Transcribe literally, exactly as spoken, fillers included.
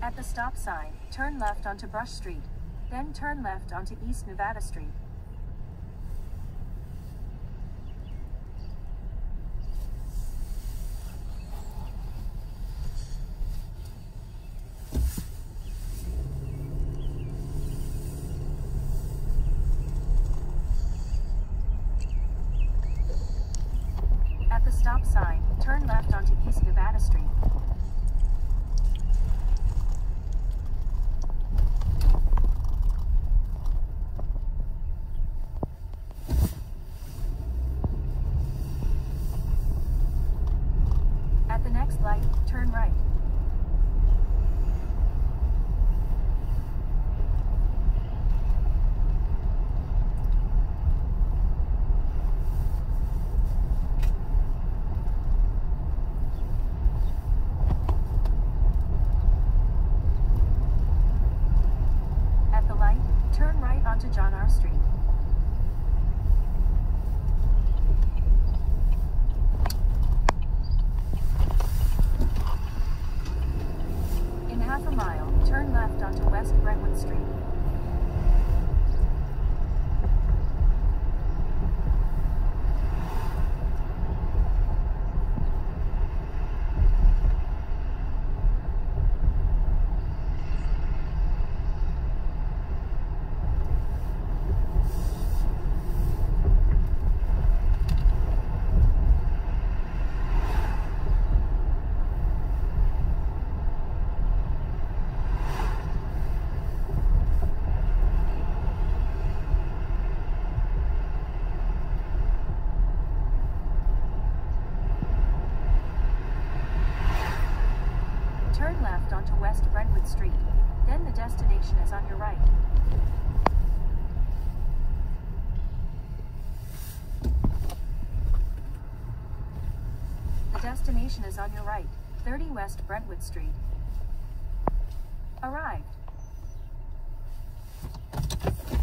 At the stop sign, turn left onto Brush Street, then turn left onto East Nevada Street. At the stop sign, turn left onto East Nevada Street. At the next light, turn right. At the light, turn right onto John R. Street. In half a mile, turn left onto West Brentwood Street. Turn left onto West Brentwood Street, then the destination is on your right. The destination is on your right, thirty West Brentwood Street. Arrived.